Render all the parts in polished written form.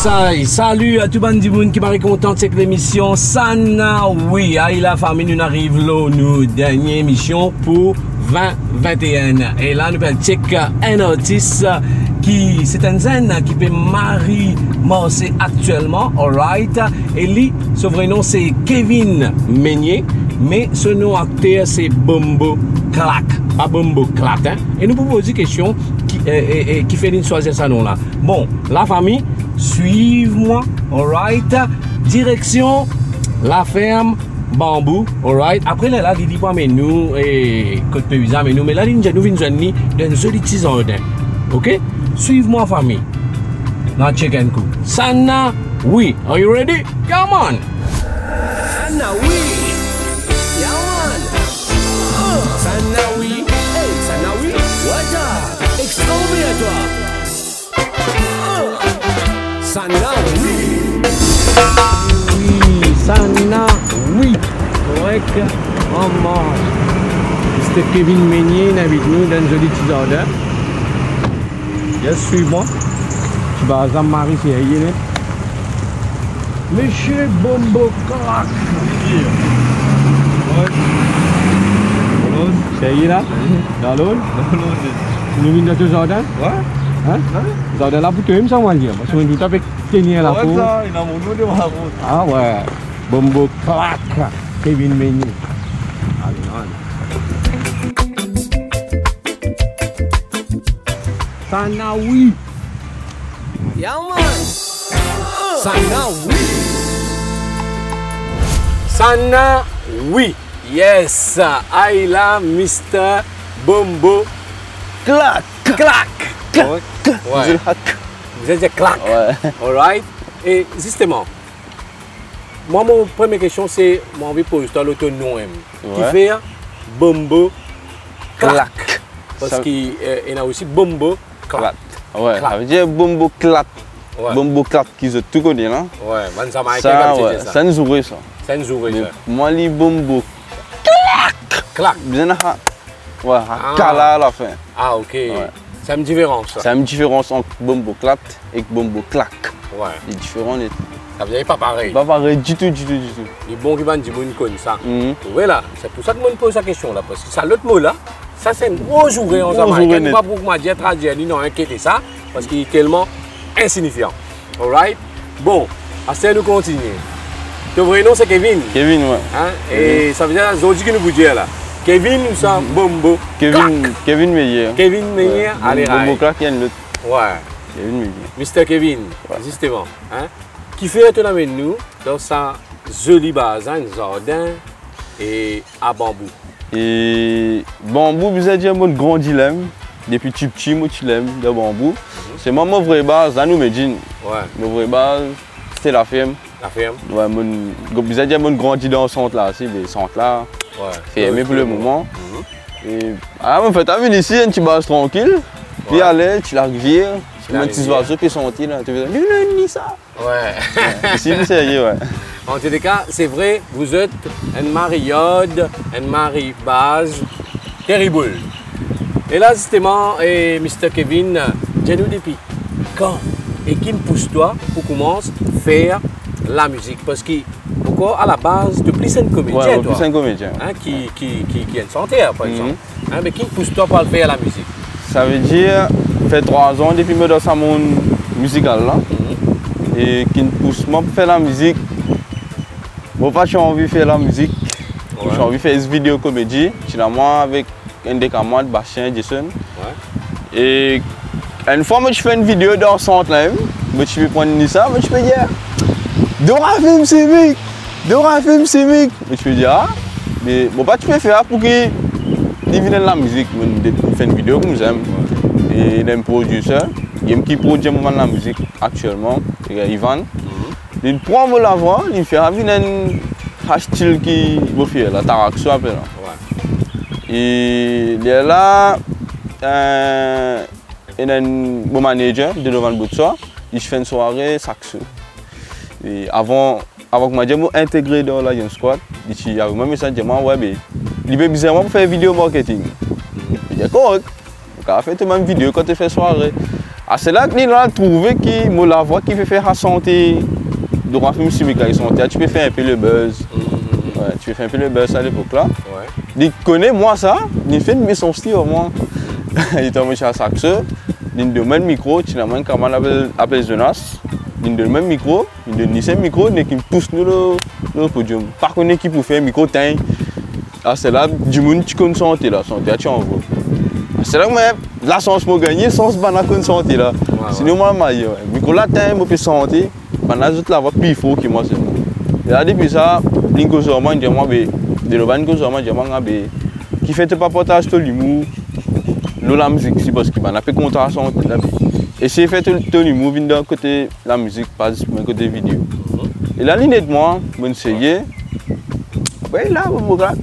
Salut à tout le monde qui m'a content de cette émission. Sana, oui, la famille, nous arrive là, nous, dernière émission pour 2021. Et là, nous allons checker un artiste qui, c'est un zen qui peut Marie Marseille actuellement, alright. Et lui, son vrai nom c'est Kevin Meunier, mais son nom acteur c'est Bombo Clack, pas Bombo Clack. Hein? Et nous pouvons poser une question qui fait une choisir ça nom là. Bon, la famille, suivez-moi, alright. Direction la ferme Bambou, alright. Après là, il dit pas mais nous et côté paysan mais nous, mais là nous venons joindre dans joli petit jardin. OK? Suivez-moi famille. Now check and cool. Sana, oui. Are you ready? Come on. Sana, oui. Yeah, man. Sana, oui. Hey, Sana, oui. What up? Extraordinaire, toi. Sana, oui. Oui, Sana, oui. Correct. On mange. C'était Kevin Meunier avec nous dans un joli petit jardin. Yes, suis-moi. Tu vas à Marie, c'est hier. Monsieur Bombo Clack. C'est hier là? Dans l'eau? Nous venons de ce jardin? Ouais. Hein? Jardin là pour toi, il me semble dire. Parce qu'on tout avec tenir la peau. Il a mon nom de ma route. Ah ouais. Bombo Clack. Kevin Meunier. Allez, Sana, oui. Yeah, man. Sana, oui. Sana, oui. Yes. Aïla, Mr. Bombo Clack. Clack. Ouais. Ouais. Vous êtes clack. Ouais. Alright. Et justement, moi, mon première question, c'est moi, envie de poser l'autre nom qui fait Bombo Clack. Parce qu'il y a aussi Bombo Clack. Ouais, ça veut dire Bombo Clack. Ouais. Bombo Clack qui se tout connaît là. Ouais, ça m'a Ça, ouais, ça nous ouvre ça. Ça nous ouvre ça. Moi, les Bombo Clack. Clack. Bien là. Ouais, Kala à la fin. Ah, ok. Ouais. C'est une différence. C'est une différence entre Bombo Clack et Bombo Clack. Ouais. Les différents. Ça veut dire pas pareil. Pas pareil du tout. Les bons qui vont dire qu'on connaît ça. Voilà, c'est pour ça que je pose la question là. Parce que ça, l'autre mot là, ça c'est un gros jour en Jamaïque. Pas pour moi dire traduire, ni non inquiéter ça. Parce qu'il est tellement insignifiant. Alright? Bon, assez nous continuer. Ton vrai nom c'est Kevin. Kevin, ouais. Hein? Et ça veut dire aujourd'hui que nous vous dire là. Kevin ou ça Bombo? Kevin Meunier. Kevin Meunier, allez, Bombo Clack, il y a l'autre. Ouais. Kevin Meunier. Mr. Kevin, justement. Hein? Qui fait retourner avec nous dans sa jolie base, un jardin et à Bambou. Et Bambou, vous avez dit un grand dilemme. Depuis petit, moi, tu l'aimes de Bambou. C'est ma vraie base, à nous, Medine. Ouais. Ma vraie base, c'était la ferme. La ferme. Ouais, vous avez dit un grandi dans le centre là, aussi, le centre là. Ouais. Fermé pour le moment. Et en fait, tu as vu ici, une petite base tranquille. Puis allez, tu la rivière, tu mets un petit oiseau, puis sorti là. Tu fais ni ça. Ouais. Ici, c'est sérieux, ouais. En tous les cas, c'est vrai, vous êtes une mariode, une maribase terrible. Et là, justement, Mr. Kevin, dis-nous depuis quand et qui me pousse toi pour commencer à faire la musique? Parce que, pourquoi à la base, depuis c'est un comédien, ouais, toi? c'est un comédien. Hein, qui est un chanteur, par exemple. Hein, mais qui me pousse toi pour faire la musique? Ça veut dire, ça fait 3 ans depuis que je suis dans ce monde musical là. Et qui me pousse moi pour faire la musique. Moi, j'ai envie de faire la musique. Ouais. J'ai envie de faire une vidéo comédie. Finalement, avec un des camarades, Bastien Jason. Ouais. Et une fois, je fais une vidéo dans le centre là, je peux prendre ça, je peux dire Dora film civique, Dora film civique. Je peux dire ah, mais bon, tu peux faire pour qu'il vienne la musique. Je fais une vidéo comme j'aime. Et il est un producteur. Qui produit la musique actuellement, Ivan. Il prend la voix, il fait un style qui va faire, la Taraxo appelle. Et il est là, il est un bon manager de devant le bout de ça, il fait une soirée saxo. Et avant que je m'intègre dans la Young Squad, il a même message de moi, ouais, il est bizarrement pour faire vidéo marketing. Il dit correct, on a fait une même vidéo quand tu fais soirée. c'est là que nous avons trouvé que la voix qui fait faire la santé, de la musique avec santé, tu peux faire un peu le buzz. Ouais, tu peux faire un peu le buzz à l'époque là. Ouais. Il connaît moi ça, il fait une son style au moins. Il est en à saxe, il donne même micro, tu n'as même qu'à appelle Jonas. Il donne même micro, il donne un micro, mais qui pousse nous le podium. Par contre, qui peut faire un micro, c'est là du monde qui connaît santé là, santé tu en vois. C'est là que la chance pour gagner, sans banane connaît santé là. Sinon moi maille, micro là moi peux santé, banane toute la voix plus fort que moi c'est. Et là depuis ça, l'ingo sûrement dire moi de le ban sûrement dire moi qui fait pas portage de l'humour. La musique c'est parce qu'il m'a fait contrat santé là. Et c'est fait tout l'humour vient d'un côté la musique, pas du côté vidéo. Et là honnêtement, je essayé. Ouais là on regarde.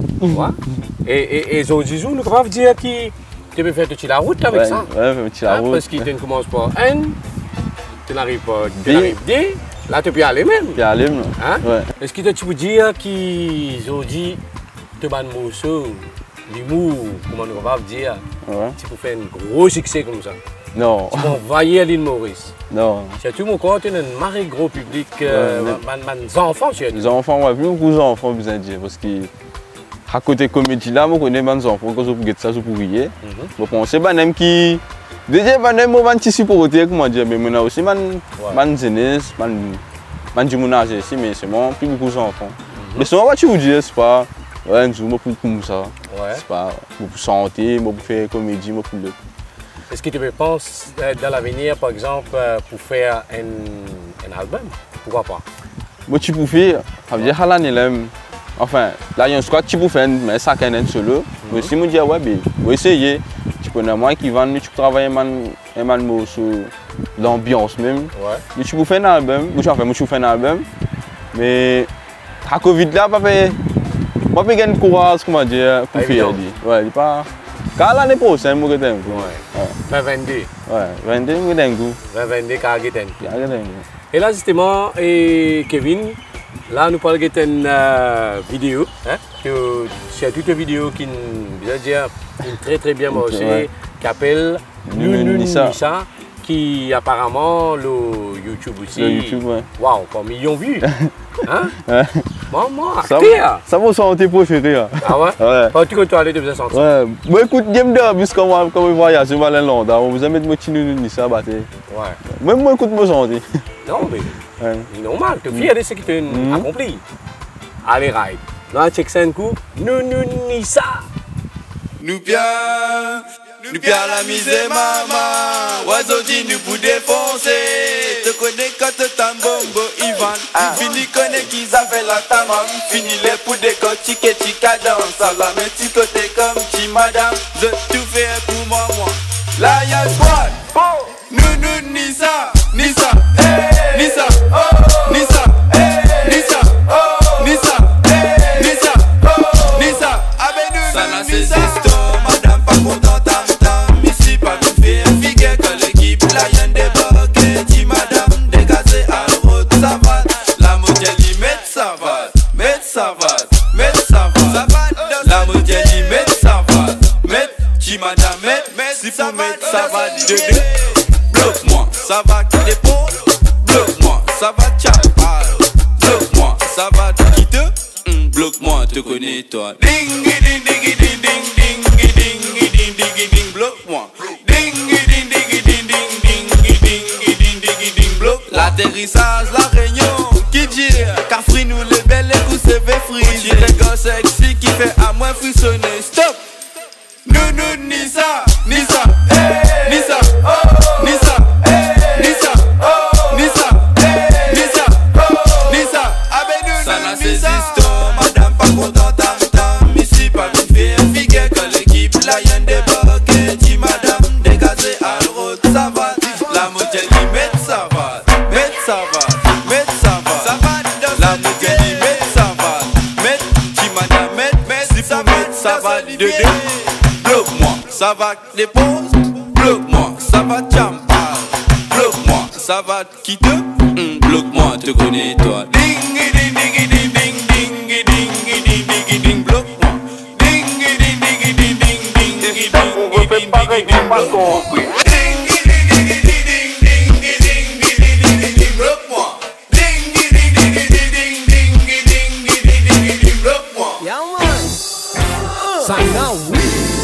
Et aujourd'hui, nous pouvons dire que tu peux faire la route avec ça. Ouais, faire la route. Parce que tu commences par N, tu n'arrives pas D, là tu peux aller même. Tu peux aller même. Ouais. Est-ce que tu peux dire qu'aujourd'hui, tu as un morceau, l'humour, comment nous pouvons dire, tu peux faire un gros succès comme ça? Non. Tu peux envoyer à l'île Maurice? Non. Surtout, mon compte, tu as un maré gros public, les enfants surtout. Les enfants, ouais, plus beaucoup d'enfants, besoin de dire. Parce que à côté de comédie là, je connais mes enfants, quand je regarde ça, je peux rier. Je pense que c'est qui. Déjà, je suis supporter, comment dire, mais je aussi man jeunesse, man âge ici, mais c'est moi, plus beaucoup d'enfants. Mais c'est moi, tu veux dire, c'est pas. Ouais, un jour, je peux comme ça. C'est pas. Je peux santé, je peux faire comédie, je peux. Est-ce que tu penses dans l'avenir, par exemple, pour faire un album? Pourquoi pas? Moi, tu peux faire, ça veut dire à l'année là. Enfin, là, il y a un squat qui peut faire, mais ça, c'est un solo. Mais si je dis, ouais, je vais essayer. Tu peux moi qui vend, tu peux travailler sur l'ambiance même. Mais tu peux faire un album. Moi, je peux faire un album. Mais à Covid là, moi, je gagne courage, comment dire, pour faire. Ouais, il pas. Quand l'année prochaine, je vais gagner. 2022. Ouais, 2022, je vais gagner. 2022, je vais gagner. Et là, justement, Kevin, là, nous parlons d'une vidéo. C'est toute une vidéo qui est très bien marché, qui s'appelle Nissa, qui apparemment le YouTube aussi. Le YouTube, ouais. Waouh, pas millions de vues. Hein? Moi, ça va santé préférée. Ah ouais? Ouais. Quand tu comptes aller, tu faisais sentir. Ouais. Moi, écoute, j'aime bien, puisque quand je voyage, je vais aller à Londres. On vous aime mettre Nissa, bah, ouais. Moi, écoute, moi, santé. Non, mais c'est normal. Tu es fier de ce que tu as accompli. Allez, ride. Là, check ça un coup. Nissa. Nous bien la misère, maman. Oiseau dit nous pour défoncer. Te connais quand t'as un bombo, Ivan. Fini connais qu'ils avaient la tamam. Fini les pour décortiquer, tu cadence. À la main, tu côté comme tu madame. Je tout fais pour moi. Là, y'a le squad. Nous, Nissa. Nissa, Nissa, Nissa, Nissa, Nissa, Nissa, Nissa. Avec nous, ça n'a cessé. Madame pas contente, ici pas nous faire figuer que l'équipe là y'en débarque. Dit madame dégagez à l'autre, ça va. La modèle y met ça va, la modèle y met ça va, dit madame si pour mettre ça va dedans. Bloque-moi, ça va qui dépose. Bloque-moi, ça va tchapal. Bloque-moi, ça va quitter. Bloque-moi, te connais toi. Ding ding ding ding ding ding ding ding ding ding ding. Bloque-moi. Ding ding ding ding ding ding ding ding ding ding. Bloque. L'atterrissage, la réunion. Qui dit Cafri nous les belles et vous savez free. J'ai les gars sexy qui fait à moi frissonner. Stop. Nous Nissa, Nissa, Nissa, Nissa, Nissa, Nissa, Nissa, Nissa. Avec nous, ça n'a cessé. Madame pas contente, ici pas nous faire figuer que l'équipe là y'en débarque. Dit madame dégagez à l'autre, ça va. La modèle qui met ça va, met ça va, met ça va, ça va. La modèle qui met ça va, met. Dit madame met ça va, ça va dedans. Bloque-moi, ça va dépose. Bloque-moi, ça va tchampal. Bloque-moi, ça va quitter. Bloque-moi, te connais toi. Ding ding ding ding ding ding ding ding ding ding. Bloque-moi. Ding ding ding ding ding ding ding ding ding ding ding. Bloque-moi. Ding ding ding ding ding. Sana oui.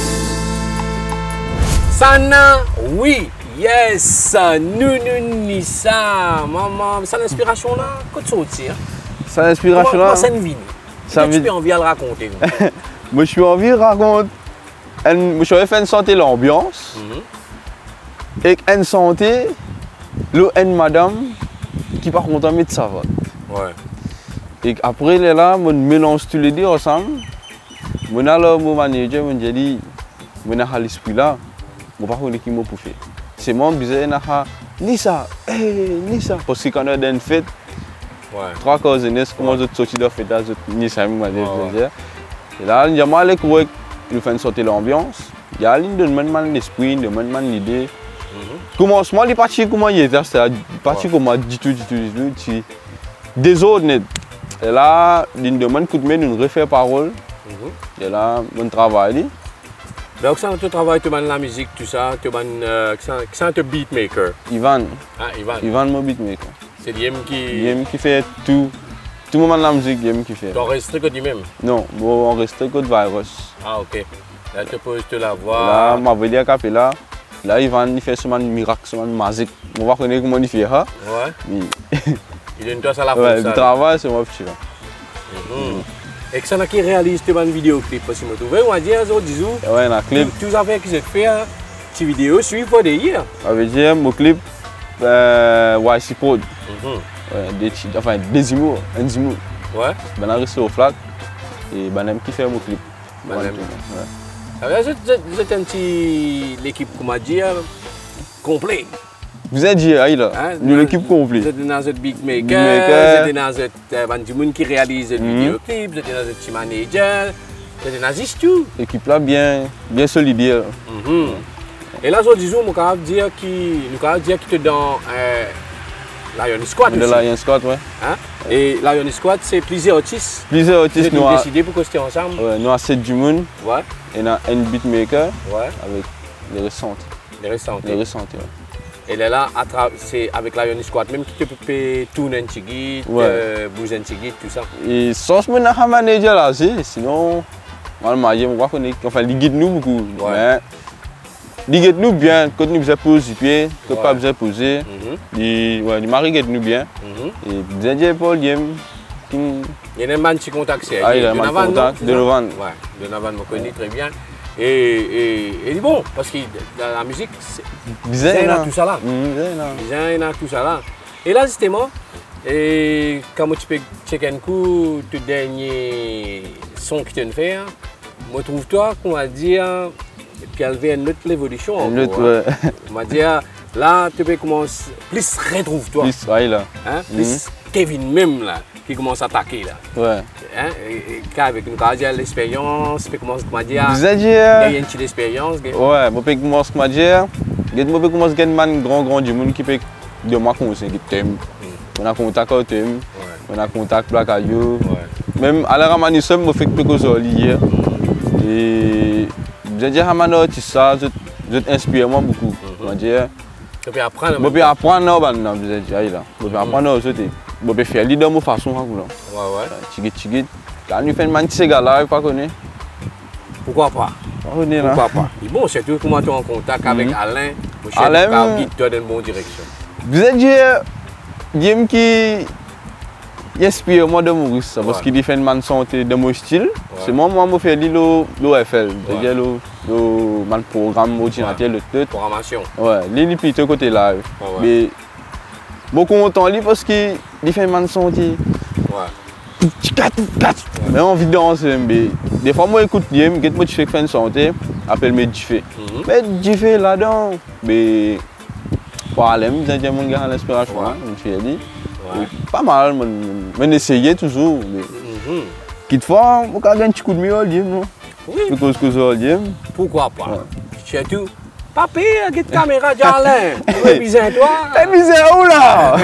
Sana, oui, yes, nous ni ça, maman, ça l'inspiration là, quand tu sortir. Ça inspiration Comment là. ça ne vient? Ça Tu veut- peux envie à le raconter. Moi, je suis envie de raconter. Je suis fait sentir l'ambiance. Et une santé, une madame qui par contre met de savate. Ouais. Et après, là, on mélange tous les deux ensemble. Mon alors, mon manager me dit, mon a l'esprit là, mon pas connaître qui m'a pour faire. C'est moi qui disais, Nissa, Nissa, parce que quand on a une fête, Ouais. 3 cousines, comment je sortis de la fête, Nissa m'a dit. Ouais. Et là, il y a mal avec quoi, il fait sortir l'ambiance. Il y a une de l'esprit, de l'idée. Commencement, il est parti comment il était, c'est parti comment du tout, des autres net. Et là, il demande coup de main, une refait parole. Et là, mon travail. Donc ça, tu travailles, tu la musique, tout ça, tu es un beatmaker. Ivan, Ah, Ivan, Ivan, mon beatmaker. c'est lui Il qui fait tout. Tout le monde la musique, il qui fait. Tu enregistres que lui-même. Non, bon, on reste que de virus. Ah, ok. Là, tu peux te la Là, voir. ma veille à capella. Là, Ivan, il fait seulement miracle, seulement magique. On va connaître comment il fait. Hein? Ouais. Mais, Il donne toi ça la ouais, force. le travail, c'est moi petit. Là. Et que ça n'a qui réalise tes bonnes vidéoclips. Parce que je me trouvais, on va dire, disons, Ouais, dans le clip. tous les affaires que j'ai fait, ces vidéos suivent pas des hier. Ça veut dire, mon clip, YC Prod. Ouais, enfin, des humours, un humour. Ouais. Ben là, resté au flag. Et ben, qui fait mon clip. Banem. Ouais. Ça veut dire, vous êtes un petit, l'équipe, comment dire, complet. Vous êtes dit, là, Hein? nous l'équipe Vous complète. êtes dans votre beatmaker, Beatmaker. vous êtes dans votre monde qui réalise le vidéoclip, vous êtes dans votre petit manager, vous êtes dans tout. L'équipe là, bien solidaire. Et là, je disons, nous pouvons dire qu'il est dans Lion Squad De aussi. la Lion Scott, ouais. Hein? Et Lion Squad, c'est plusieurs artistes. Plusieurs Vous artistes, êtes nous décidé pour rester ensemble. ouais, nous avons 7 du monde. Ouais, Et on a un beatmaker ouais, avec les ressentis. les restants. Les ressentis, ouais. Et là, c'est avec Lion Squad même qui te peut tourner un petit guide, Ouais. bouger un petit guide, tout ça. Et sans ce moment, on a manager là, sinon, normalement, on va connaître, enfin, il guide nous beaucoup. Ouais. Mais, il guide nous bien, quand nous faisons poser pied, quand Ouais. pas besoin de poser. Il mari guide nous bien. Et DJ Paul, il Il y a un man qui contacte, c'est il a un contact de Novan. Ouais, de Novan me connaît très bien. Et bon, parce que dans la musique, il y a tout ça là. Il y a tout ça là. Et là, justement, et quand tu peux checker un coup, tout dernier son que tu viens de faire, moi trouve-toi qu'on va dire qu'il y a une autre évolution. Une autre, encore, hein. ouais. On va dire, là, tu peux commencer, plus retrouve-toi. Plus, ouais, là. Hein? Plus Kevin même là, qui commence à attaquer là. Ouais. Hein? Et avec nous, quand il y a l'expérience, tu commences à dire, Vous êtes dit, il y a une petite expérience. ouais, je peux commencer à dire, je peux commencer à gagner un grand du monde qui peut de moi conseiller, qui t'aime. On a contact avec t'aime, on a contact avec la même à la ramani seul, je fais quelque chose hier. Et je dis à mon artiste ça, je t'inspire moi beaucoup. Je veux dire, Tu peux apprendre. je peux apprendre maintenant, je dis là. Je peux apprendre aussi. Je peux faire l'idée de ma façon. Ouais. Tigit. Quand nous faisons un petit gars là, il faut connaître. Pourquoi pas? Pourquoi pas? Et bon, c'est tout comment tu es en contact avec Alain. Alain, qui te donne une bonne direction. vous êtes dit, qui inspire moi de Maurice, parce qu'il fait une man santé de mon style. C'est moi, je fais l'OFL, c'est-à-dire le programme ordinateur, le tout. Programmation. Ouais, il est plutôt côté live. Mais je suis content parce qu'il fait une man santé. Ouais. Mais envie de danser. Des fois, moi, j'écoute bien, je fais une santé, appelle-moi Jiffé. Mais Jiffé là-dedans, mais pour aller, je dis à l'inspiration, je me suis dit. Pas mal, mais essayer toujours. Quelquefois, on a un petit coup de mieux, non? Oui. Parce que ça, Pourquoi pas? Surtout, papi, il y a une caméra d'Alain. Tu veux biser toi? t'es misère où là?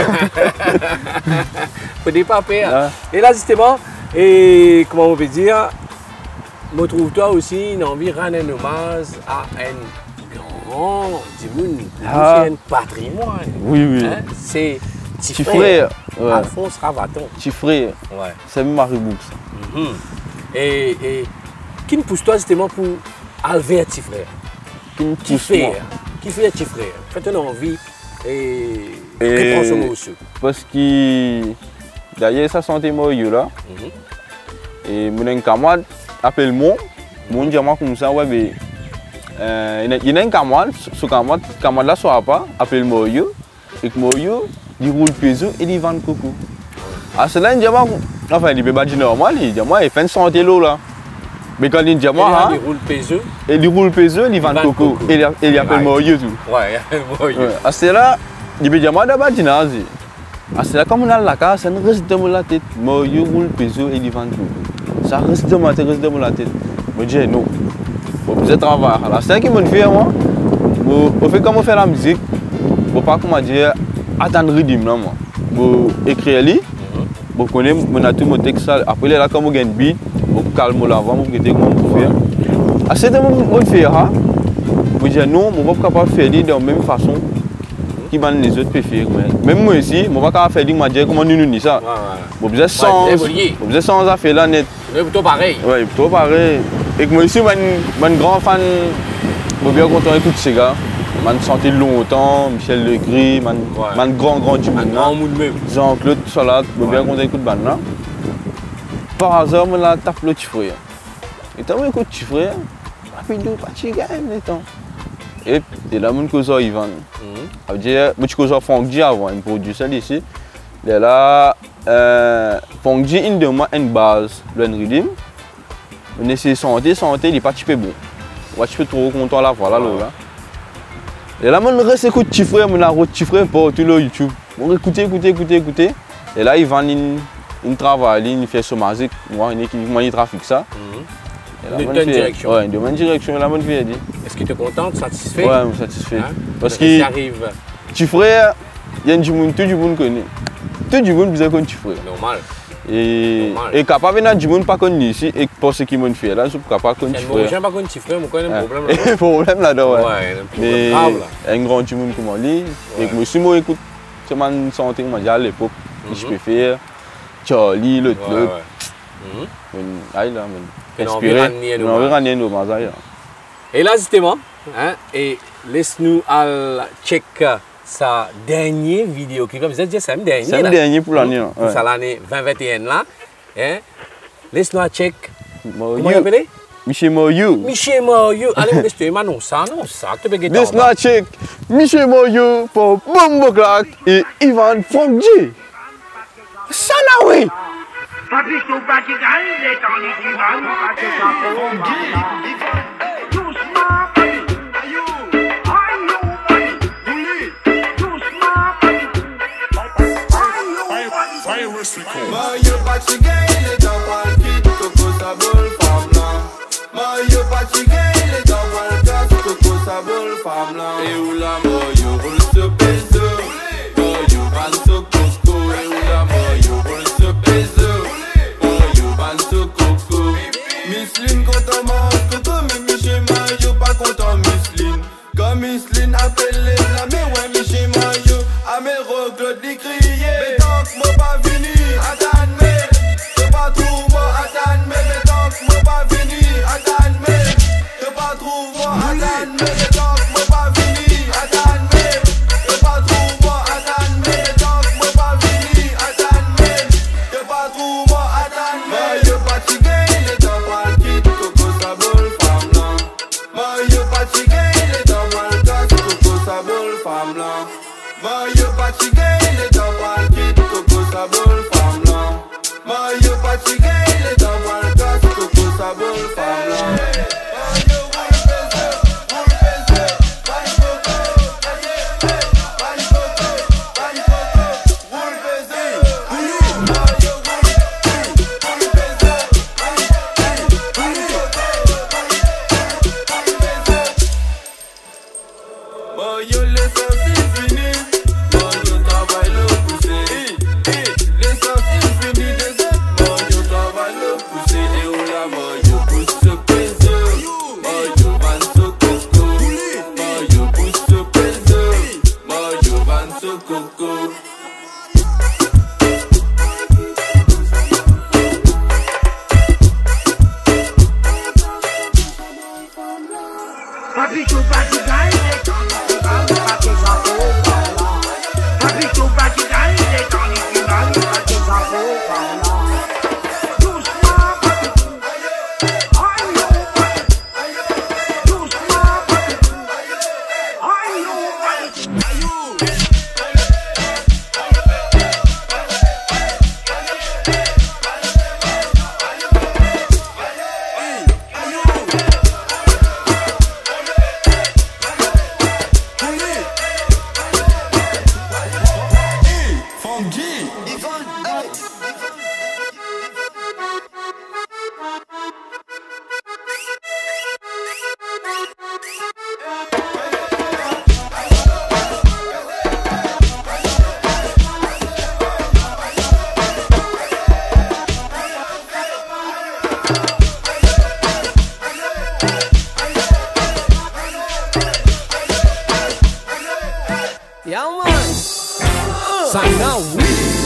Faut des papiers. Ouais. Et là, justement, et comment on peut dire, me trouve-toi aussi une envie de rendre un hommage à un grand c'est un patrimoine. Oui. Hein? C'est Petit frère. Ouais. Alphonse Ravaton. Petit frère. Ouais. C'est Maribou. Et qui nous pousse toi justement pour enlever un petit frère? Qui me Qui pousse fait? moi. Qui fait un petit frère? Faites-nous envie et prend ce mot aussi. Parce que d'ailleurs, ça sentait moi là. Et mon camarade appelle moi. Mon dit moi comme ça, ouais, mais il y a un camarade, ce camarade là soit pas, appelle moi et que moi il roule peso et il vend coco. À cela, il dit moi, enfin, il peut pas dire normal, il dit moi, il fait une santé l'eau là. Mais quand il dit moi, il roule peseux. et il roule peso, il vend coco. Et il appelle moi tout. Ouais, moi. À cela, il peut dire moi d'abord dinazi. À cela, comme on a la case, ça ne reste dans la tête. Moi, il roule peso et il vend coco. Ça reste dans ma tête, reste dans la tête. Je dis non. Vous êtes travail. C'est ça qui me fait moi. Au fait comment faire la musique, je ne pas comment dire attendre le rythme là moi. Je écrire lui, je connais mon tout mon texte après là quand je gagne beat, je calme l'avant, je dis comment je faire. À ce moment je fais ça. Je dis non, je ne suis pas capable de faire de la même façon que les autres peuvent faire. Même moi ici, je ne suis pas capable de faire comment nous nous ça. Je besoin sans affaire là net. C'est plutôt pareil. Oui, plutôt pareil. Et que moi aussi, je suis un grand fan. Je suis bien content d'écouter ces gars. Je me sentais longtemps, Michel Legris, je suis grand du monde. Jean-Claude Salat, je suis bien content d'écouter ce band. Par hasard, je me tape le petit frère. Et quand je écoute le petit frère, je me dis, pas de gagne. Et là, je me dis, Ivan. Je me dis, Fongji avant, un producteur ici. Et là, Fongji, il demande une base, le rythme. On essaie de santé, il n'est pas très bon. On va trop content là, voilà. Et là, on reste écouter petit frère, on a petit frère pour tout le YouTube. On écoute. Et là, il vend une travail, il fait son musique, il trafique ça. Il donne direction. Oui, il donne direction, la bonne fille. Est-ce que tu es content, satisfait? Oui, je suis satisfait. Hein? Parce que arrive. Petit frère, il y a tout le monde connaît. Tout le monde besoin de petit frère. Normal. Et capable de monde pas connu ici et pour ce qui m'ont fait là, je suis capable de petit frère. Je ne pas connu petit frère, mais il y a un problème là. Un problème là-dedans, ouais. Mais un grand du monde comme lui. Et que moi, moi écoute, c'est ma santé, moi à l'époque, je peux faire Charlie, l'autre. Aïe là, inspiré. Et là, justement, et laisse-nous check sa dernière vidéo clip. Vous êtes dit c'est le dernier. C'est le dernier pour l'année. Pour ça l'année 2021 là. Laisse-nous check. Comment vous appelez? Michel Moyou. Michel Moyou. Allez, laisse-moi non ça. Laisse-nous check. Michel Moyou pour Bombo Clark et Ivan Fongji. Ça là oui. Mario fatigué, les gens qui Coco Sabol femme là. Mario fatigué, les gens Coco Sabol femme là. Et où la Mario roule ce peso, Mario van so coco. Et où la Mario roule ce peso, Mario van so coco. Miss Lynn content mange coco, mais Michel Mario pas content Miss Lynn. Quand Miss Lynn appelle les la mais ouais Michel Mario, à mes reclotes les crier. Mais tant que moi pas venu. Mario fatigué, les gens parlent qui Coco Sabol femme là. Mario fatigué, les gens parlent Coco Sabol femme là. Mario roule peso, Yeah, man. Sana, oui.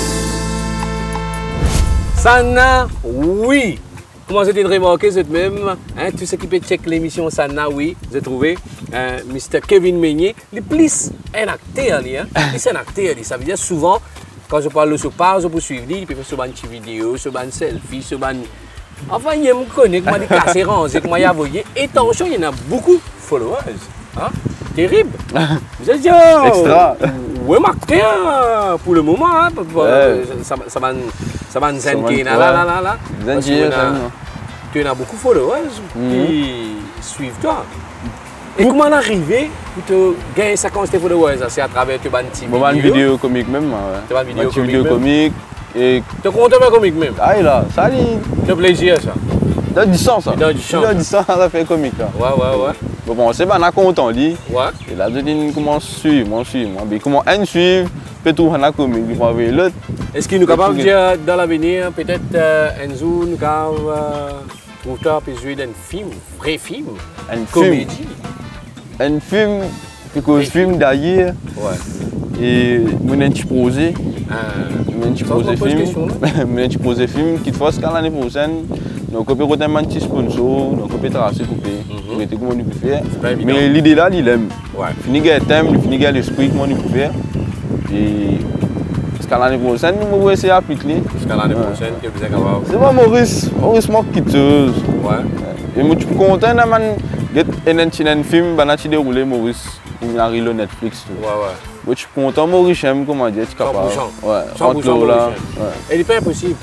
Sana, oui. Comment c'était de remarquer cette même, hein, tout ce qui peut check l'émission Sana, oui, j'ai trouvé Mr. Kevin Meunier, le plus un acteur, hein, plus un acteur, ça veut dire souvent, quand je parle de ce part, je peux suivre, il peut faire sur une petite vidéo, sur une selfie, sur une... Enfin, il me connaît, comment il casse rangé, comment il a voyé, et attention, il y en a beaucoup de followers, hein, terrible. Vous êtes dit, Extra. ouais, acteur, pour le moment, hein, ça va nous sentir là. Tu as beaucoup de followers qui suivent toi. Et comment arriver pour gagner 50 followers? C'est à travers tes vidéos comiques même. Une vidéo comique. Et... Tu comptes un comique même? Ah, là, ça dit. C'est plaisir ça. Dans du sens, ça. Dans du sens. Dans du sens, ça fait comique. Ouais. Bon, c'est pas content, dit. Ouais. Et là, je dis, comment suivre, Mais comment un suivre, peut tout un comique, il faut avoir l'autre. Est-ce qu'il nous est capable de dire dans l'avenir, peut-être un jour, nous avons jouer dans un film, vrai film, une comédie? Un film, parce que film d'ailleurs. Ouais. Et mon petit projet. Mon petit projet film qui te fasse qu'à l'année prochaine. Donc on peut retirer un petit sponsor, donc on peut tracer, couper. On peut comment on peut faire. Mais l'idée là, il aime. Finir le thème, finir l'esprit, comment on peut faire. Et jusqu'à l'année prochaine, nous allons essayer d'appliquer. Jusqu'à l'année prochaine, que vous êtes capable. C'est moi Maurice Mock quitteuse. Ouais. Et moi je suis content de un film, qui déroulé Maurice. Il arrive sur Netflix. Ouais. Moi je suis content, Maurice j'aime comment dire, tu es capable. 100%. Ouais, 100% là. Et il n'est pas impossible.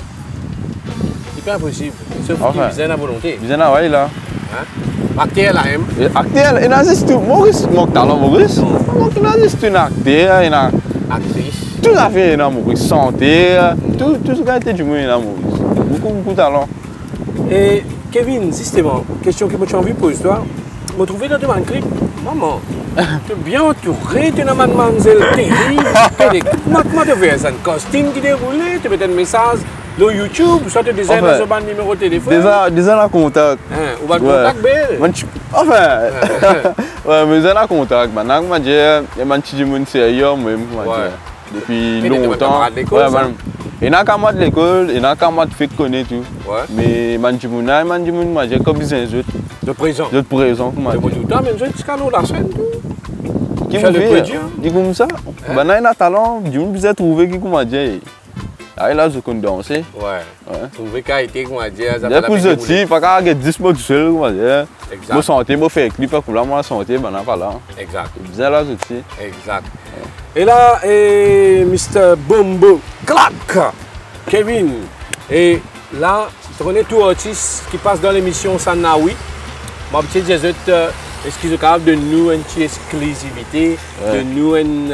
Sauf qu'il vient à volonté. Il vient à ouais là. Acteur là, hein? Acteur, il a juste tout. Maurice, mon talent Maurice. Il a juste un acteur, il a. Actrice. Tout à fait, il a Maurice. Santé, tout ce qui a été du monde, il a Maurice. Beaucoup de talent. Et Kevin, justement, question que je envie de poser toi. Je trouvé dans un clip, maman, tu es bien entouré, tu es une mademoiselle terrible. Comment tu fais un costume qui déroule, tu mets un message sur YouTube, soit tu designes un numéro de téléphone. Déjà la contact. On va contact belle. Enfin, ouais, mais j'ai la contact. Maintenant, je dis, il y a un petit monde sérieux, depuis longtemps. Il y a un camarade de l'école, il y a un camarade qui fait connaître tout. Mais je dis, comme besoin de présent. De présent, comment dire. Même si tu as la chaîne. Qui vous fait? Dis comme ça. Maintenant, il y a un talent, je me trouver qui, comment dire. Ah, là, je connais danser. Ouais. Trouver qu'il a été, comment dire. Il y a plus de petits, pas qu'à 10 mois tout seul, comment dire. Exact. Moi, santé, moi, faire clip, pour là, moi, santé, ben, pas là. Exact. Bien là, je sais. Exact. Et là, Mr. Bombo, clac, Kevin. Et là, tu connais tout artiste qui passe dans l'émission Sana, oui. Ma petite Jésus, est-ce qu'ils sont capables de nous une petite exclusivité, de nous une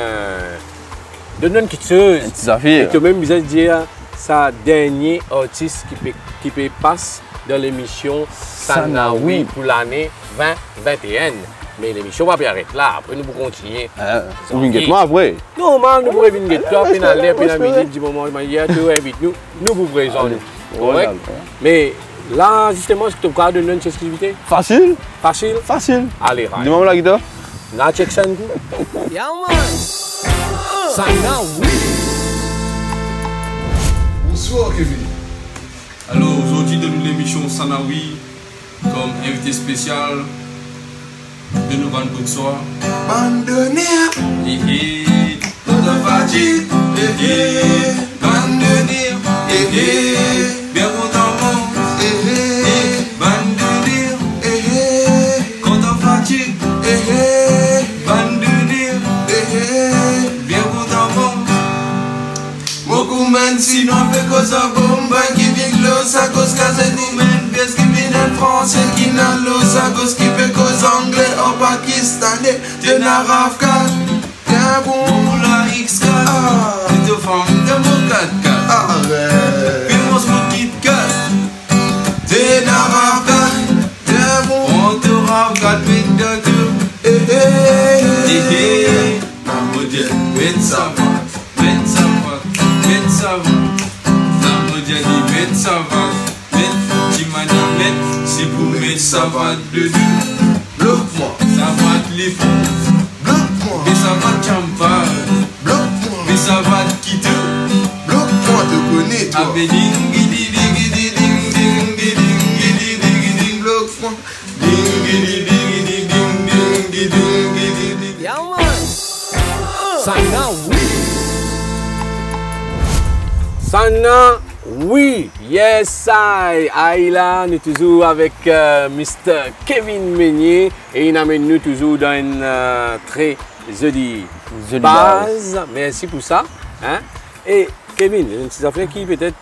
petite chose. Une petite affaire. Et toi-même, vous allez dire, ça dernier artiste qui peut passer dans l'émission Sana, oui, pour l'année 2021. Mais l'émission va bien arrêter là, après nous pouvons continuer. Vous venez moi après? Non, man, nous pourrons venir toi, puis dans l'air, puis dans la minute du moment, tu invites nous, nous vous présentons. Correct? Mais là, justement, est-ce que tu as encore donné une exclusivité? Facile. Facile? Facile. Allez, right. Dis-moi la guitare. Là, check ça, nous. Yeah, man. Sana, oui. Bonsoir, Kevin. Alors, aujourd'hui, dans l'émission Sana, oui, comme invité spécial, de nous vendre pour soi. Bandonnière, Notre fatigue, bandonnière, bien content, bandonnière, content fatigue, bandonnière, bien content. beaucoup men sinon pe cause a bomba qui vient los à cause casé nous men pièce qui vient en français qui n'a los à cause qui pe cause anglais au pakistanais de n'arafkan bien bon La X4, c'est de femme de mon 4x4. arrête Puis mon smoke Kit Kat, de n'arafkan bien bon on te regarde vite de tout. Mon Dieu, vite ça va, vite ça va, vite ça va. Mon Dieu dit vite ça va, vite, tu m'as dit vite, si vous mettez ça va de deux, bloque-moi ça va te les fonds, bloque-moi mais ça va te champa, bloque-moi mais ça va te quitter. bloque-moi te connais toi Avec ding ding ding ding ding ding ding ding ding bloque-moi ding ding ding ding ding ding ding ding. Yeah, man. Sana, oui. Sana, oui, yes, Aïla, nous toujours avec Mr. Kevin Meunier et il amène nous toujours dans une très jolie base. Merci pour ça. Hein? Et Kevin, une petite affaire qui peut-être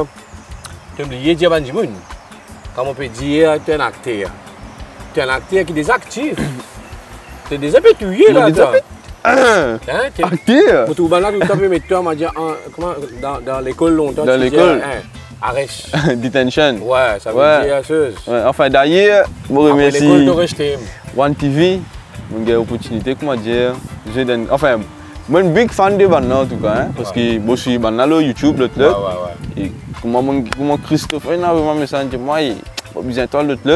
tu oublié dire Banjimoun. Comme on peut dire, tu es un acteur. Tu es un acteur qui est désactif. Tu es déshabitué là. Hein? Acteur. Pour tout le monde, tu peux mettre toi, dans l'école longtemps. Dans l'école. Arrête. Detention. Ouais, ça veut Ouais. dire chose. Ouais, enfin d'ailleurs, je L'école remercie de rejeter. One TV. J'ai eu l'opportunité, comment dire, enfin, moi je suis un big fan de Banna en tout cas, hein, parce que je suis Banna sur YouTube, l'autre. Ouais. Et comment Christophe, il a vraiment message de moi, il a besoin de toi, l'autre.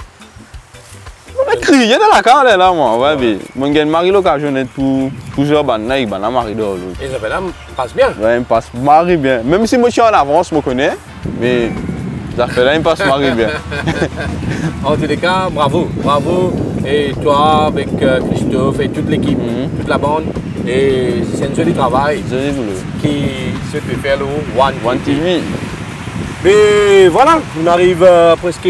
On a crié dans la car là, moi. Ouais, mais moi j'ai marié l'occasion d'être pour plusieurs Banna et Banna marié dans l'autre. Et ça fait là, passe bien. Ouais, il me passe marie bien. Même si moi je suis en avance, je me connais, mais ça fait là, il me passe marie bien. En tous les cas, bravo. Bravo. Et toi, avec Christophe et toute l'équipe, toute la bande. Et c'est un joli travail Joli boulot. qui se peut faire le One TV. Mais voilà, on arrive presque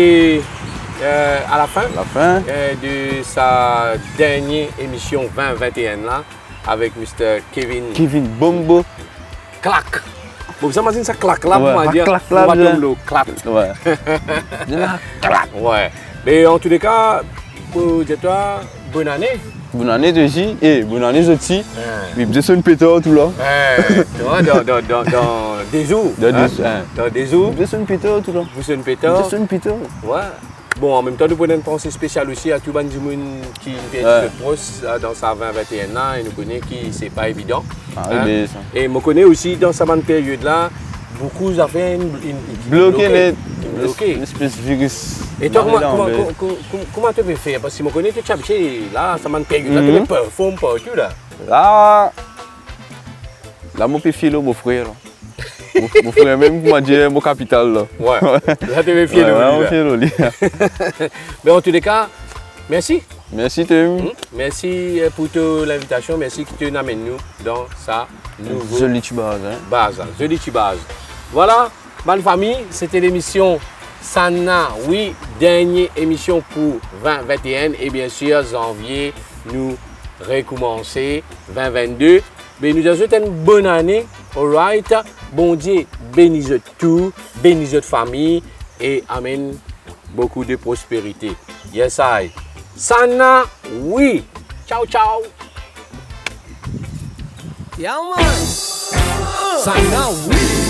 à la fin. La fin. De sa dernière émission 2021 là, avec Mr. Kevin Bombo. Clac. Bon, ça imagine ça clac là, Ouais, on va dire. clac, On va clac, dire le clac. Ouais. De la claque. Ouais. Mais en tous les cas, pour dire toi, bonne année. Bonne année aussi. Et bonne année aussi. Ouais. Mais je suis un pétard tout là. Tu vois, dans des jours. Dans des jours. Je suis un pétard tout là. Vous êtes une pétard. Je suis un pétard. Ouais. Bon, en même temps, nous prenons une pensée spéciale aussi à tout le monde qui fait Ouais. de proche dans sa 2021 ans et nous connaît qui c'est pas évident. Ah, Hein? mais ça. Et me connais aussi dans cette même période-là, beaucoup ont fait une Bloqué les. bloqué. L'espèce de virus. Et toi, Marie comment tu peux faire? Parce que je connais, tu as cherché là, ça m'a payé. Là, tu performes partout là. Là, mon petit philo, mon frère. Là. Mon frère, même pour dire mon capital. Là. Ouais. Là, tu es fier de Ouais, lui. mon philo, lui. Mais en tous les cas, merci. Merci, Tim. Merci pour l'invitation. Merci que tu nous amènes nous dans sa nouvelle Joli tubage. Hein. base. Joli tubage. Voilà, bonne famille, c'était l'émission Sana, oui, dernière émission pour 2021 et bien sûr janvier, nous recommencer 2022. Mais nous avons une bonne année, alright. Bon Dieu, bénisse tout, bénisse votre famille et amène beaucoup de prospérité. Yes, I. Sana, oui. Ciao, ciao. Yeah, man. Sana, oui.